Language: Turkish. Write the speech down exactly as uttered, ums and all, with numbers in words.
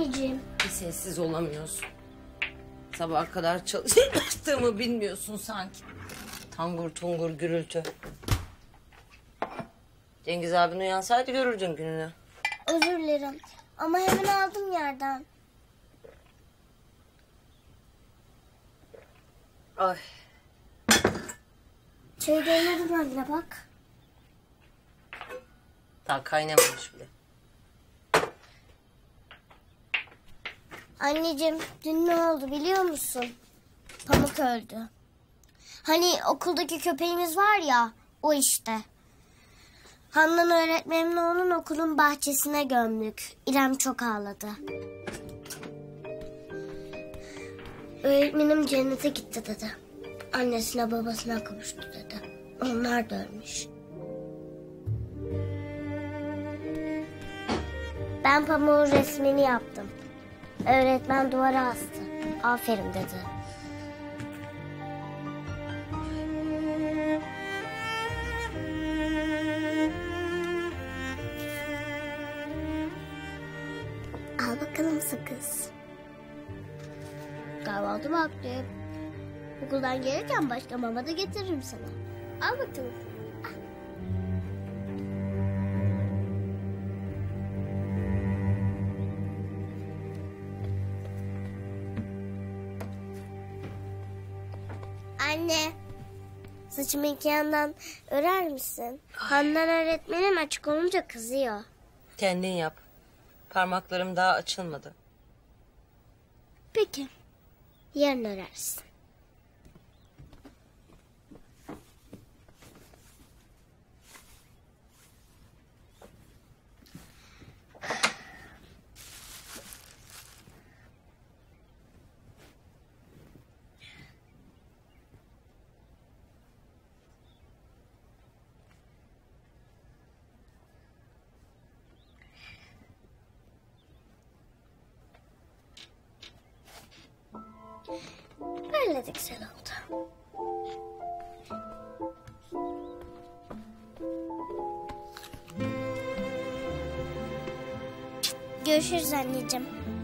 anneciğim. Bir sessiz olamıyorsun. Sabaha kadar çalıştığımı bilmiyorsun sanki. Tangur tungur gürültü. Cengiz abin uyansaydı görürdün gününü. Özür dilerim ama hemen aldım yerden. Ay. Çayı demledim anne bak. Daha kaynamamış bile. Anneciğim dün ne oldu biliyor musun? Pamuk öldü. Hani okuldaki köpeğimiz var ya, o işte. Handan öğretmenimle onun okulun bahçesine gömdük. İrem çok ağladı. Öğretmenim cennete gitti dedi. Annesine babasına kavuştu dedi. Onlar da ölmüş. Ben pamuğun resmini yaptım. Öğretmen duvara astı. Aferin dedi. Al bakalım sakız. Kahvaltı vakti. Okuldan gelirken başka mama da getiririm sana. Al bakalım. Anne, saçımı iki yandan örer misin? Handan öğretmenim açık olunca kızıyor. Kendin yap. Parmaklarım daha açılmadı. Peki, yarın örersin. Böyle de güzel oldu. Görüşürüz anneciğim.